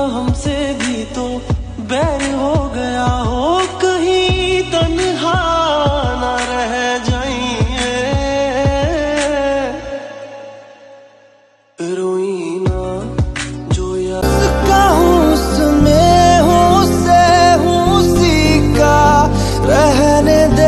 हमसे भी तो बैर हो गया हो, कहीं तन्हा ना रह जाइए। रोई ना जो याद का उसमें हूँ से हूँ सीखा रहने दे।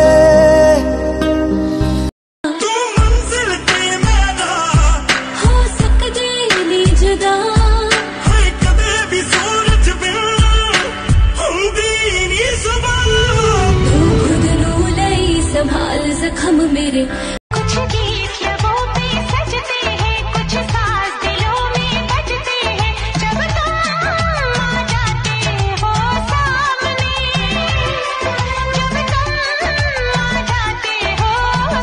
संभाल जख्म मेरे, कुछ गीत लबों पे सजते हैं, कुछ साज दिलों में बजते हैं, जब तुम आ जाते हो सामने, जब तुम आ जाते हो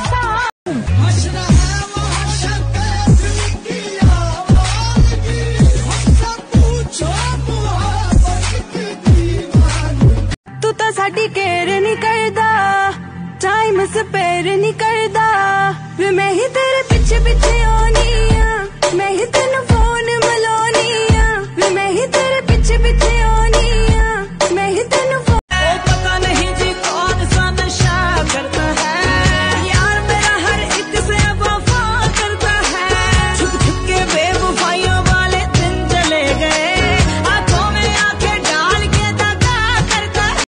सामने। तू तो साडी केयर नहीं करदा, टाइम स्पेयर नहीं करदा, वे मैं ही तेरे पीछे पीछे आनी आ, मैं ही तेन फोन मिलानी आ, वे मैं ही तेरे पीछे पीछे आनी आ, मैं ही तेन फोन। ओ पता नहीं जी कौन सा नशा करता है, यार मेरा हर एक से वफा करता है, छुप छुप के बेवफाइयों वाले दिन चले गए, आंखों में आंखें डाल के दगा करता है।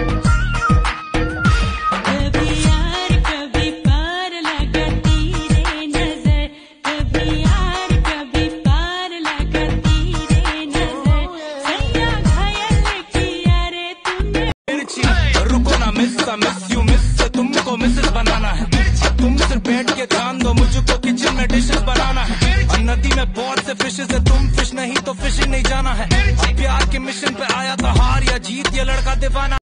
तुमको मिसेस बनाना है, तुम सिर्फ बैठ के ध्यान दो, मुझको किचन में डिशेस बनाना है, और नदी में बहुत से फिशेस है, तुम फिश नहीं तो फिशिंग नहीं जाना है। प्यार के मिशन पे आया तो हार या जीत, ये लड़का दीवाना।